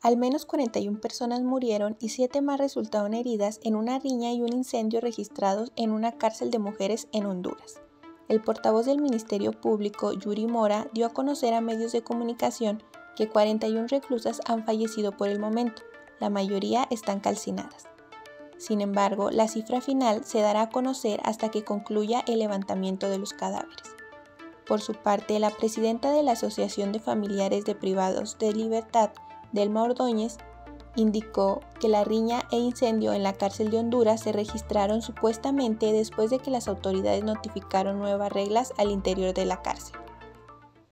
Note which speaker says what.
Speaker 1: Al menos 41 personas murieron y 7 más resultaron heridas en una riña y un incendio registrados en una cárcel de mujeres en Honduras. El portavoz del Ministerio Público, Yuri Mora, dio a conocer a medios de comunicación que 41 reclusas han fallecido por el momento, la mayoría están calcinadas. Sin embargo, la cifra final se dará a conocer hasta que concluya el levantamiento de los cadáveres. Por su parte, la presidenta de la Asociación de Familiares de Privados de Libertad, Delma Ordóñez, indicó que la riña e incendio en la cárcel de Honduras se registraron supuestamente después de que las autoridades notificaron nuevas reglas al interior de la cárcel.